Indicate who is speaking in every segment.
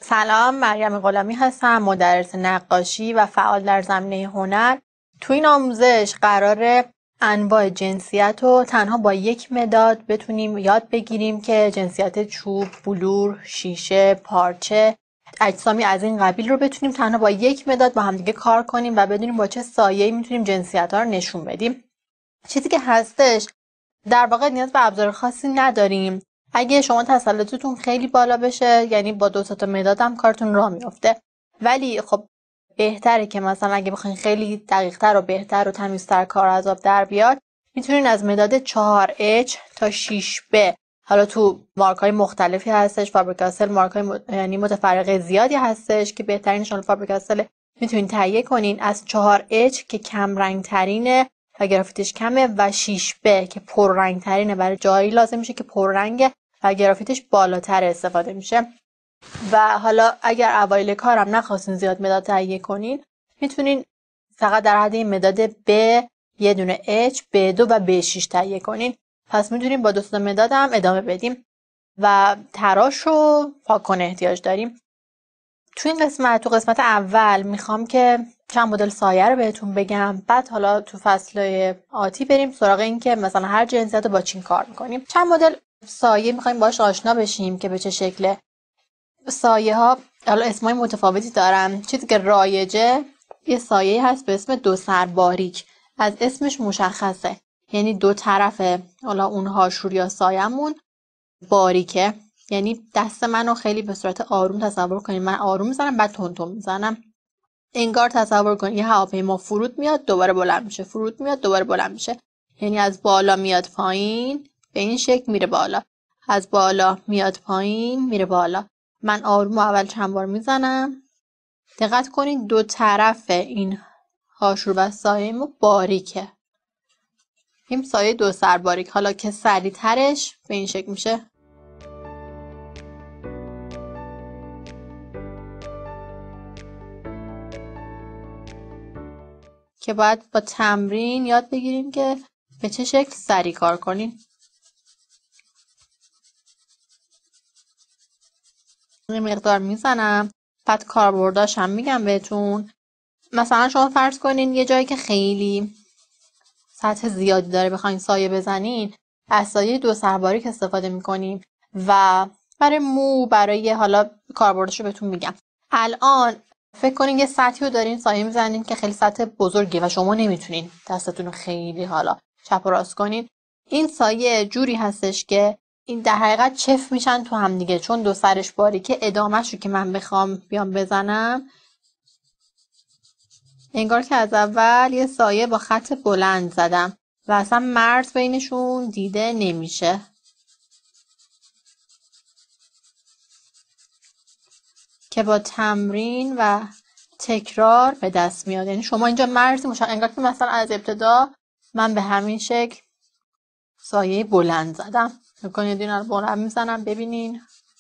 Speaker 1: سلام، مریم غلامی هستم، مدرس نقاشی و فعال در زمینه هنر. تو این آموزش قراره انواع جنسیت رو تنها با یک مداد بتونیم یاد بگیریم که جنسیت چوب، بلور، شیشه، پارچه، اجسامی از این قبیل رو بتونیم تنها با یک مداد با همدیگه کار کنیم و بدونیم با چه سایه‌ای میتونیم جنسیت ها رو نشون بدیم. چیزی که هستش در واقع نیاز به ابزار خاصی نداریم. اگه شما تسلطتون خیلی بالا بشه، یعنی با 2 تا مداد هم کارتون راه میفته. ولی خب بهتره که مثلا اگه بخواین خیلی دقیق‌تر و بهتر و تمیزتر کار از آب در بیاد، میتونین از مداد 4H تا 6B، حالا تو مارک‌های مختلفی هستش، فابر-کاستل مارک‌های یعنی متفرقه زیادی هستش که بهترینشون فابر-کاستل میتونین تهیه کنین. از 4H که کم رنگ ترینه و گرافیتش کمه و 6B که پررنگ ترینه، برای جایی لازم میشه که پررنگه و گرافیتش بالاتر استفاده میشه. و حالا اگر اوایل کارم نخواستین زیاد مداد تهیه کنین، میتونین فقط در حد این مداد B، یه دونه H، B2 و B6 تهیه کنین. پس میتونیم با 2 تا مداد هم ادامه بدیم و تراش رو پاک کنه احتیاج داریم. تو قسمت اول میخوام که چند مدل سایه رو بهتون بگم، بعد حالا تو فصل آتی بریم سراغ این که مثلا هر جنسیت رو با چین کار میکنیم. چند مدل سایه میخوایم باهاش آشنا بشیم که به چه شکله. سایه ها حالا اسمای متفاوتی دارن. چیزی که رایجه یه سایه هست به اسم 2 سر باریک. از اسمش مشخصه، یعنی 2 طرف حالا اون هاشور یا سایه‌مون باریکه. یعنی دست منو خیلی به صورت آروم تصور کنید. من آروم میزنم بعد تون میزنم. انگار تصور کنید یه هواپیما فرود میاد دوباره بلند میشه، فرود میاد دوباره بلند میشه. یعنی از بالا میاد پایین، به این شکل میره بالا. از بالا میاد پایین میره بالا. من آروم اول چند بار میزنم. دقت کنید 2 طرف این هاشور و سایه ما باریکه. این سایه 2 سر باریک. حالا که سریع ترش به این شکل میشه. که باید با تمرین یاد بگیریم که به چه شکل سریع کار کنیم. این مقدار میزنم، بعد کاربرداش هم میگم بهتون. مثلا شما فرض کنین یه جایی که خیلی سطح زیادی داره بخواین سایه بزنین، از سایه 2 سر باریک استفاده میکنیم. و برای مو، برای حالا کاربردش رو بهتون میگم. الان فکر کنین یه سطحی رو دارین سایه میزنین که خیلی سطح بزرگیه و شما نمیتونین دستتون رو خیلی حالا چپ و راست کنین. این سایه جوری هستش که این در حقیقت چف میشن تو هم دیگه، چون 2 سرش باریکه. ادامهش رو که من بخوام بیام بزنم، انگار که از اول یه سایه با خط بلند زدم و اصلا مرز بینشون دیده نمیشه. که با تمرین و تکرار به دست میاد. یعنی شما اینجا مرزی انگار که مثلا از ابتدا من به همین شکل سایه بلند زدم. میکنید این رو بلند میزنم، ببینین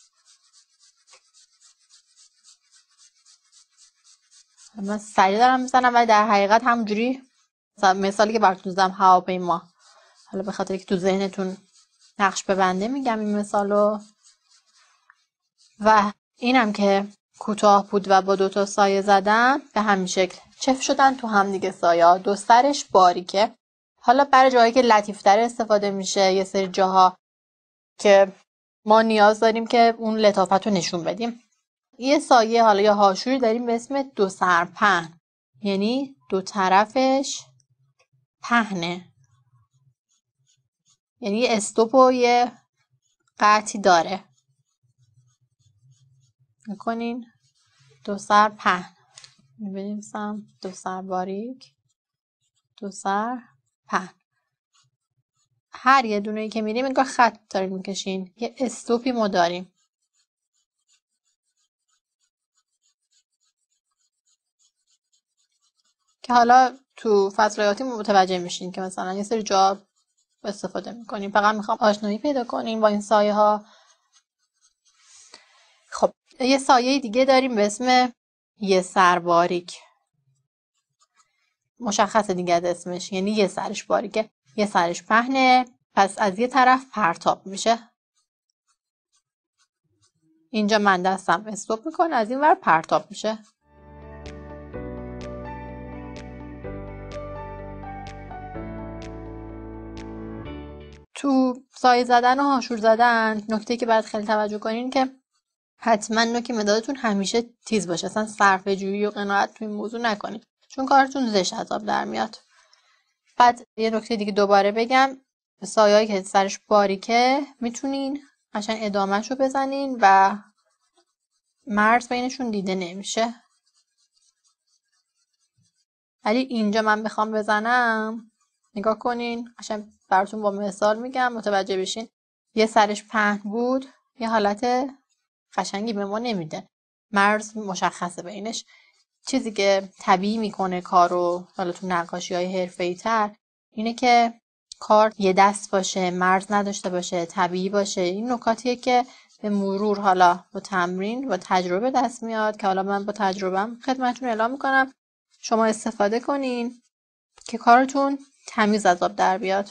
Speaker 1: من سریع دارم میزنم ولی در حقیقت همونجوری مثالی که براتون زدم هواپیما، حالا به خاطر که تو ذهنتون نقش ببنده میگم این مثالو. و اینم که کوتاه بود و با 2 تا سایه زدم به همین شکل چف شدن تو هم دیگه سایه ها. 2 سرش باریکه. حالا برای جایی که لطیفتر استفاده میشه، یه سری جاها که ما نیاز داریم که اون لطافت رو نشون بدیم، یه سایه حالا یا هاشوری داریم به اسم 2 سر پهن. یعنی 2 طرفش پهنه، یعنی یه استوپ و یه قطعی داره. میکنین 2 سر پهن، بنویسم 2 سر باریک، 2 سر پهن. هر یه دونه ای که میریم انگار خط داریم میکشین، یه استوپی ما داریم. که حالا تو فصل متوجه میشین که مثلا یه سری جا استفاده میکنیم. فقط میخوام آشنایی پیدا کنیم با این سایه ها. خب یه سایه دیگه داریم به اسم یه سر باریک. مشخصه دیگه از اسمش، یعنی یه سرش باریکه، یه سرش پهنه، پس از یه طرف پرتاب میشه. اینجا من دستم استوب میکنه، از این ور پرتاب میشه. تو سایه زدن و هاشور زدن نکته که باید خیلی توجه کنین که حتما نوک مدادتون همیشه تیز باشه. اصلا صرفه‌جویی و قناعت تو این موضوع نکنید، چون کارتون زشت از آب در میاد. بعد یه نکته دیگه دوباره بگم، سایه‌ای که سرش باریکه میتونین قشنگ ادامه‌شو بزنین و مرز بینشون دیده نمیشه. ولی اینجا من بخوام بزنم، نگاه کنین، قشنگ براتون با مثال میگم متوجه بشین. یه سرش پهن بود، یه حالت قشنگی به ما نمیده، مرز مشخصه بینش. چیزی که طبیعی میکنه کارو، حالا تو نقاشی‌های حرفه‌ای‌تر، اینه که کار یه دست باشه، مرز نداشته باشه، طبیعی باشه. این نکاتیه که به مرور حالا با تمرین و تجربه دست میاد، که حالا من با تجربه‌ام خدمتتون اعلام میکنم، شما استفاده کنین که کارتون تمیز از آب در بیاد.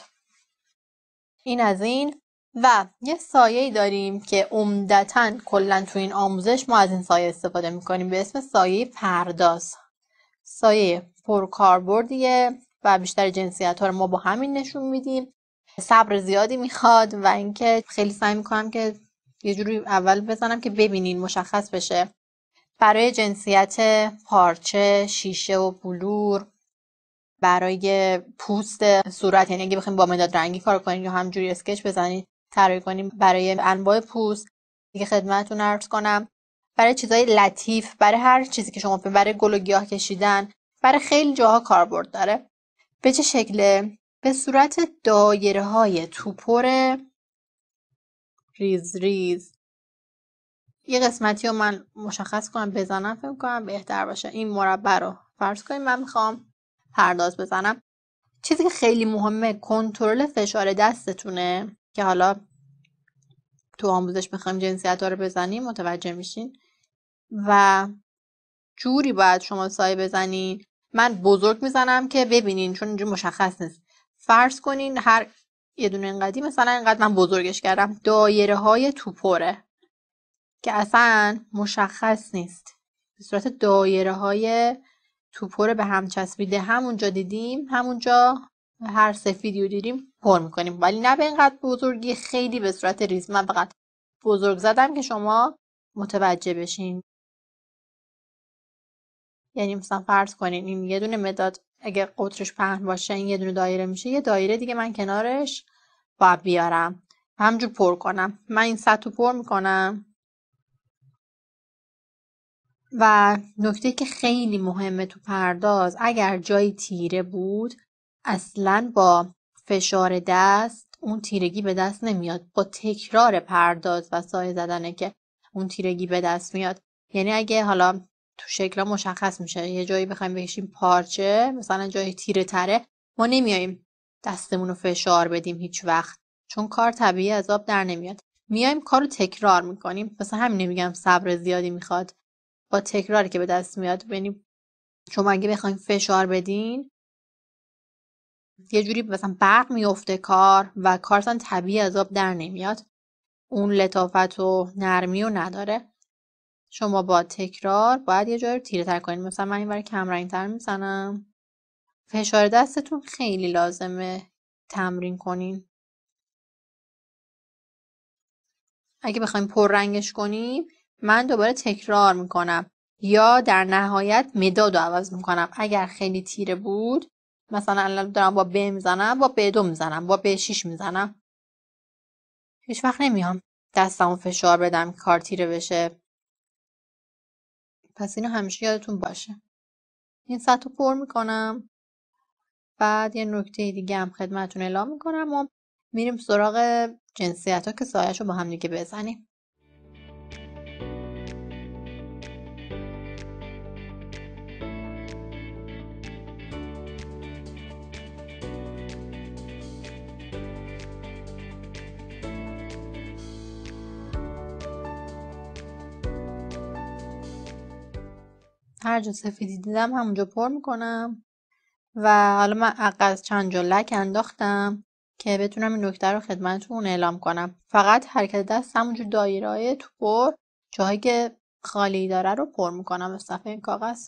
Speaker 1: این از این. و یه سایه‌ای داریم که عمدتاً کلاً تو این آموزش ما از این سایه استفاده میکنیم، به اسم سایه پرداز. سایه پرکاربردیه و بیشتر جنسیت‌ها رو ما با همین نشون میدیم. صبر زیادی میخواد و اینکه خیلی سعی میکنم که یه جوری اول بزنم که ببینین مشخص بشه. برای جنسیت پارچه، شیشه و بلور، برای پوست صورت، یعنی اگه بخوایم با مداد رنگی کار کنیم یا همجوری اسکچ بزنید طراحی کنیم، برای انواع پوست دیگه خدمتتون عرض کنم، برای چیزای لطیف، برای هر چیزی که شما برای گل و گیاه کشیدن، برای خیلی جاها کاربرد داره. به چه شکله؟ به صورت دایره های توپر ریز ریز. یه قسمتی رو من مشخص کنم بزنم، فکر کنم بهتر باشه. این مربع رو فرض کنیم من میخوام پرداز بزنم. چیزی که خیلی مهمه کنترل فشار دستتونه، که حالا تو آموزش بخوایم جنسیت ها رو بزنیم متوجه میشین. و جوری باید شما سایه بزنین. من بزرگ میزنم که ببینین، چون اینجا مشخص نیست. فرض کنین هر یه دونه اینقدی، مثلا اینقدر من بزرگش کردم. دایره های توپره که اصلا مشخص نیست، به صورت دایره های توپر به هم چسبیده. همونجا دیدیم، همونجا هر سفیدی رو دیدیم پر میکنیم، ولی نه به اینقدر بزرگی، خیلی به صورت ریز. من فقط بزرگ زدم که شما متوجه بشین. یعنی مثلا فرض کنین این یه دونه مداد اگه قطرش پهن باشه این یه دونه دایره میشه، یه دایره دیگه من کنارش باید بیارم همجور پر کنم. من این سطح رو پر میکنم. و نکته که خیلی مهمه تو پرداز، اگر جایی تیره بود اصلاً با فشار دست اون تیرگی به دست نمیاد، با تکرار پرداز و سایه زدنه که اون تیرگی به دست میاد. یعنی اگه حالا تو شکلا مشخص میشه یه جایی بخوایم بکشیم پارچه، مثلا جایی تیره تره، ما نمیاییم دستمون رو فشار بدیم هیچ وقت، چون کار طبیعی از آب در نمیاد. میایم کارو تکرار میکنیم. مثلا همین نمیگم صبر زیادی میخواد، با تکراری که به دست میاد. یعنی شما اگه بخواید فشار بدین یه جوری مثلا برق میفته کار و کار اصلا طبیعی از آب در نمیاد، اون لطافت و نرمی رو نداره. شما با تکرار باید یه جایی رو تیره تر کنین. مثلا من این برای کم رنگ تر میزنم. فشار دستتون خیلی لازمه تمرین کنین. اگه بخوایم پر رنگش کنیم من دوباره تکرار میکنم، یا در نهایت مداد رو عوض میکنم. اگر خیلی تیره بود، مثلا الان دارم با ب میزنم، با ب2 میزنم، با ب6 میزنم. هیچ وقت نمیام دستمو فشار بدم کار تیره بشه. پس اینو همیشه یادتون باشه. این سطح رو پر میکنم. بعد یه نکته دیگه هم خدمتتون اعلام میکنم و میریم سراغ جنسیت ها که سایه‌شو با هم دیگه بزنیم. هر جا سفیدی دیدم همونجا پر میکنم. و حالا من عقص چند جا لک انداختم که بتونم این نکته رو خدمتتون اعلام کنم. فقط حرکت دست همونجور دایره‌های تو پر جاهایی که خالی داره رو پر میکنم به صفحه این کاغذ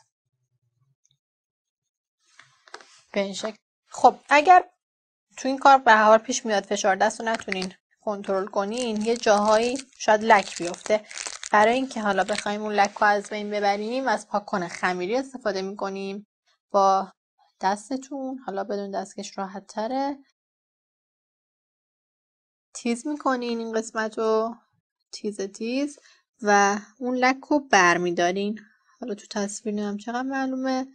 Speaker 1: به این شکل. خب اگر تو این کار به هر حال پیش میاد فشار دست رو نتونین کنترل کنین، یه جاهایی شاید لک بیفته. برای اینکه حالا بخوایم اون لک رو از بین ببریم از پاککن خمیری استفاده میکنیم. با دستتون، حالا بدون دستکش راحت تره، تیز میکنین این قسمت رو تیز و اون لک رو برمیدارین. حالا تو تصویر نمیم چقدر معلومه،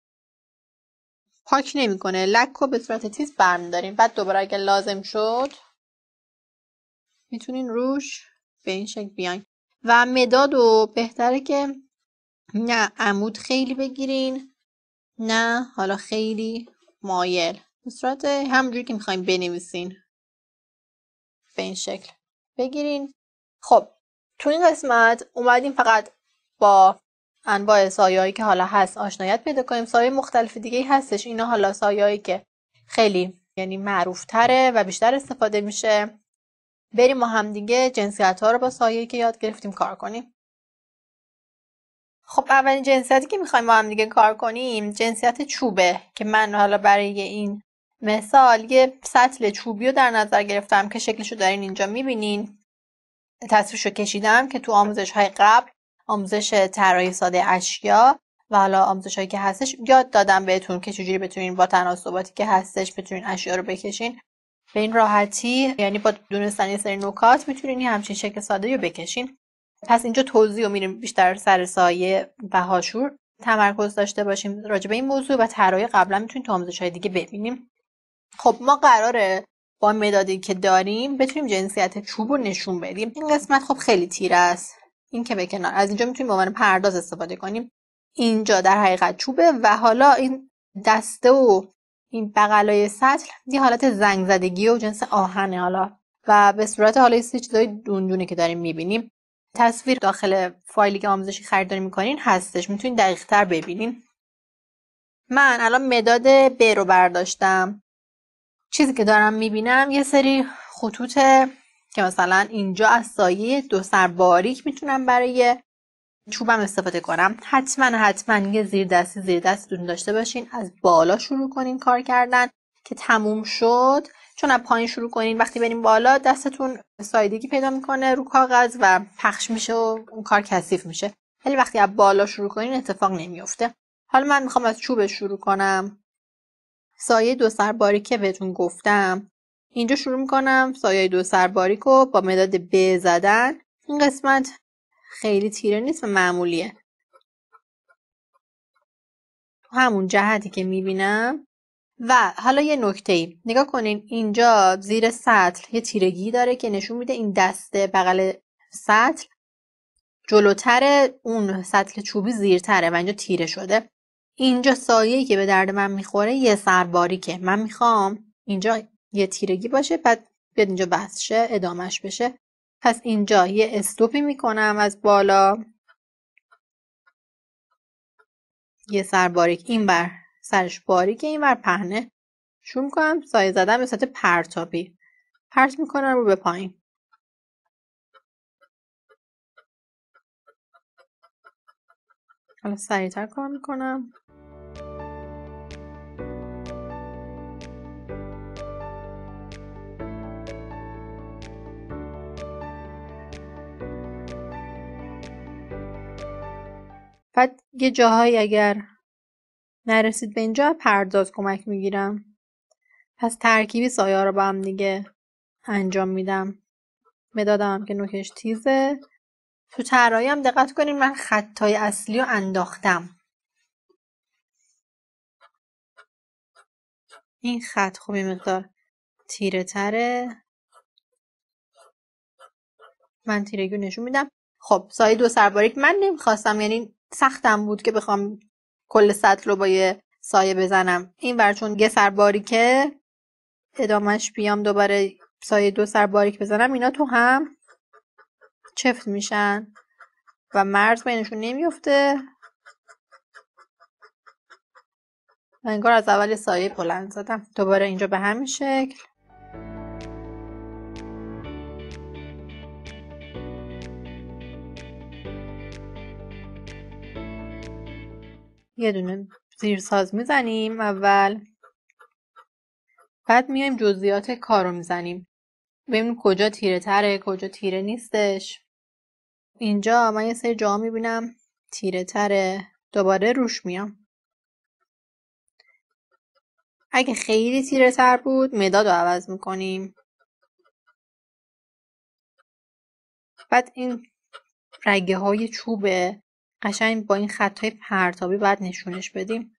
Speaker 1: پاک نمیکنه، لک رو به صورت تیز برمیدارین. بعد دوباره اگه لازم شد میتونین روش به این شکل بیاین. و مدادو بهتره که نه عمود خیلی بگیرین نه حالا خیلی مایل، به صورت همونجوری که میخوایم بنویسین به این شکل بگیرین. خب تو این قسمت اومدیم فقط با انواع سایه‌هایی که حالا هست آشنایت پیدا کنیم. سایه مختلف دیگه هستش، اینا حالا سایه‌هایی که خیلی یعنی معروف تره و بیشتر استفاده میشه. بریم ما هم دیگه جنسیت ها رو با سایه‌ای که یاد گرفتیم کار کنیم. خب اولین جنسیتی که میخوایم با هم دیگه کار کنیم جنسیت چوبه که من حالا برای این مثال یه سطل چوبی رو در نظر گرفتم که شکلشو دارین اینجا میبینین. تصویرشو کشیدم که تو آموزش های قبل، آموزش طراحی ساده اشیا و حالا آموزش هایی که هستش یاد دادم بهتون که چجوری بتونین با تناسباتی که هستش بتونین اشیا رو بکشین به این راحتی، یعنی با دونستن یه سری نکات میتونین همچین شکل ساده رو بکشین. پس اینجا توضیح رو میریم بیشتر سر سایه و هاشور تمرکز داشته باشیم راجع به این موضوع و طراحی قبلا میتونین تو آموزش های دیگه ببینیم. خب ما قراره با مدادی که داریم بتونیم جنسیت چوب رو نشون بدیم. این قسمت خب خیلی تیره است، این که به کنار، از اینجا میتونیم به عنوان پرداز استفاده کنیم. اینجا در حقیقت چوبه و حالا این دسته و این بغلای سطل یه حالت زنگ زدگی و جنس آهنه حالا و به صورت حالا یه چیزای دونه که داریم میبینیم. تصویر داخل فایلی که آموزشی خریداری میکنین هستش، میتونین دقیق تر ببینین. من الان مداد ب رو برداشتم. چیزی که دارم میبینم یه سری خطوطه که مثلا اینجا از سایه دو سر باریک میتونم برای چوبم استفاده کنم. حتما یه زیر دستتون داشته باشین، از بالا شروع کنین کار کردن که تموم شد. چون از پایین شروع کنین وقتی بریم بالا دستتون سایدگی پیدا میکنه رو کاغذ و پخش میشه و اون کار کثیف میشه، ولی وقتی از بالا شروع کنین اتفاق نمیفته. حالا من میخوام از چوب شروع کنم. سایه دو سر باریک که بهتون گفتم اینجا شروع میکنم سایه دو سر باریک رو با مداد ب زدن. این قسمت خیلی تیره نیست و معمولیه، همون جهتی که میبینم. و حالا یه نکته ای نگاه کنین، اینجا زیر سطل یه تیرگی داره که نشون میده این دسته بغل سطل جلوتر، اون سطل چوبی زیرتره و اینجا تیره شده. اینجا سایه‌ای که به درد من میخوره یه سر باریکه، من میخوام اینجا یه تیرگی باشه بعد بیاد اینجا بس شه ادامش بشه. پس اینجا یه استوپی میکنم از بالا، یه سر باریک این بر سرش باریکه این بر پهنه، شروع میکنم سایه زدن به صورت پرتابی، پرت میکنم رو به پایین. حالا سریعتر کار میکنم. بعد یه جاهایی اگر نرسید به اینجا پرداز کمک میگیرم. پس ترکیبی سایه رو با هم دیگه انجام میدم. مدادم که نوکش تیزه. تو طراحی هم دقت کنین من خطای اصلی رو انداختم. این خط خب یه مقدار تیره تره، من تیرگی رو نشون میدم. خب سایه دو سر باریک من نمیخواستم، یعنی سختم بود که بخوام کل سطل رو با یه سایه بزنم. این ور چون یه سر باریکه ادامهش بیام دوباره سایه دو سر باریک بزنم، اینا تو هم چفت میشن و مرز بینشون نمیفته و انگار از اول سایه بلند زدم. دوباره اینجا به همین شکل. یه دونه زیرساز میزنیم اول، بعد میایم جزئیات کارو میزنیم ببینیم کجا تیره تره کجا تیره نیستش. اینجا من یه سری جا میبینم تیره تره، دوباره روش میام. اگه خیلی تیره تر بود مداد رو عوض میکنیم. بعد این رگه های چوبه قشنگ با این خطای پرتابی باید نشونش بدیم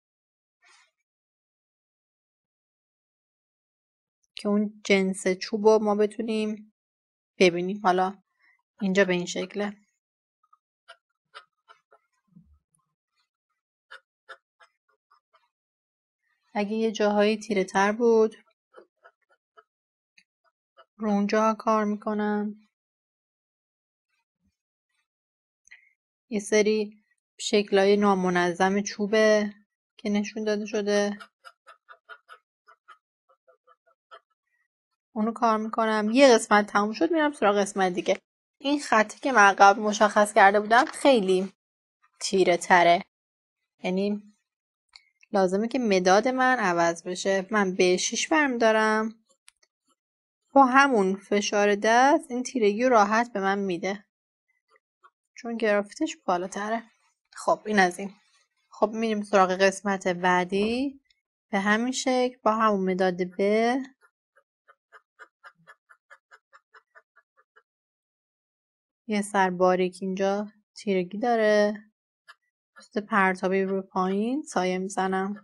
Speaker 1: که اون جنس چوب رو ما بتونیم ببینیم. حالا اینجا به این شکله. اگه یه جاهایی تیره تر بود رو اونجا کار میکنم. یه سری شکلای نامنظم چوبه که نشون داده شده اونو کار میکنم. یه قسمت تموم شد میرم سراغ قسمت دیگه. این خطی که من قبل مشخص کرده بودم خیلی تیره تره، یعنی لازمه که مداد من عوض بشه. من به 6 برمیدارم، با همون فشار دست این تیرگی رو راحت به من میده چون گرافیتش بالاتره. خب این از این. خب میریم سراغ قسمت بعدی به همین شکل با همون مداد به یه سر باریک اینجا تیرگی داره، پست پرتابی رو پایین سایه میزنم.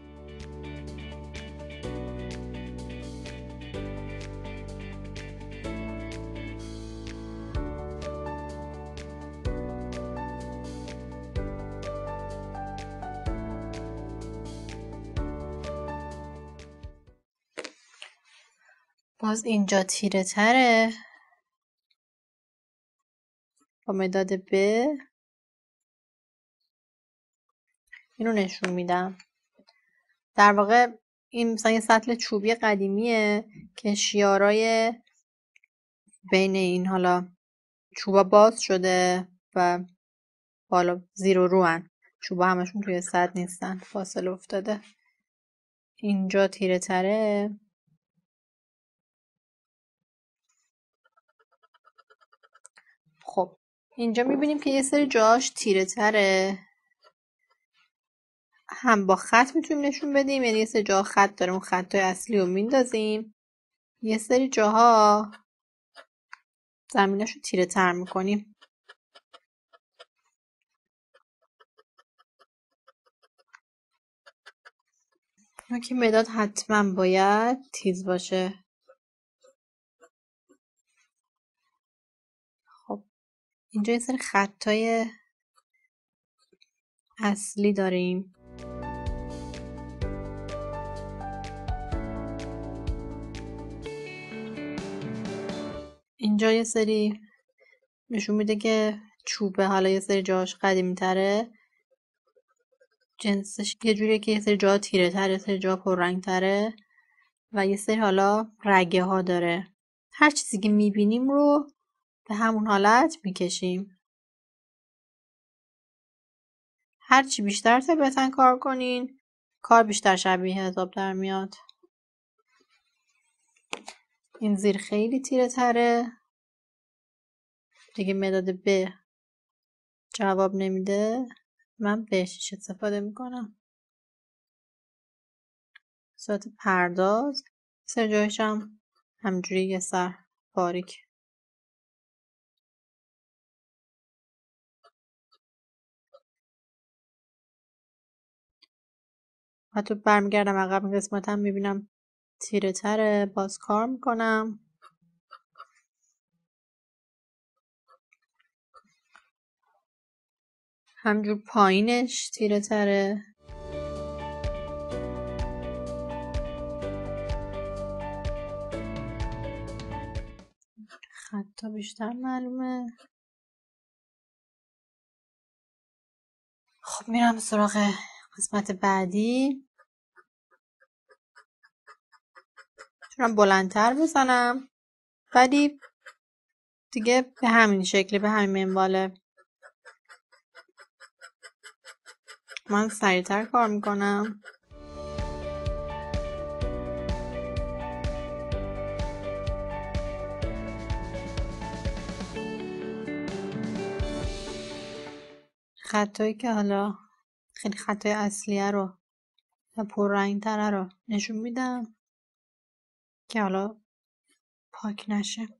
Speaker 1: باز اینجا تیره تره، با مداد به اینو نشون میدم. در واقع این مثلا یه سطل چوبی قدیمیه که شیارای بین این حالا چوبا باز شده و بالا زیر و رو هن. چوبا همشون توی سطل نیستن، فاصله افتاده. اینجا تیره تره، خب اینجا میبینیم که یه سری جاش تیره تره، هم با خط میتونیم نشون بدیم، یعنی یه سری جا خط داره اون خطای اصلی رو میندازیم، یه سری جاها زمینش رو تیره تر میکنیم. که مداد حتما باید تیز باشه. خب اینجا یه سری خطای اصلی داریم. اینجا یه سری نشون میده که چوبه، حالا یه سری جاش قدیمی تره، جنسش یه جوریه که یه سری جا تیره تره، یه سری جا پررنگ تره و یه سری حالا رگه ها داره. هر چیزی که میبینیم رو به همون حالت میکشیم. هرچی بیشتر طبیعتا کار کنین کار بیشتر شبیه حساب در میاد. این زیر خیلی تیره تره دیگه، مداد به جواب نمیده، من به 6 استفاده میکنم. صورت پرداز سر جایش هم همجوری یه سر باریک. حتی برمیگردم عقب این قسمت هم میبینم تیره تره، باز کار میکنم. همجور پایینش تیره تره، خطا بیشتر معلومه. خب میرم سراغ قسمت بعدی. میتونم بلندتر بزنم ولی دیگه به همین شکلی، به همین منواله. من سریعتر کار میکنم. خطایی که حالا خیلی خطای اصلیه رو و پررنگ تره رو نشون میدم که حالا پاک نشه.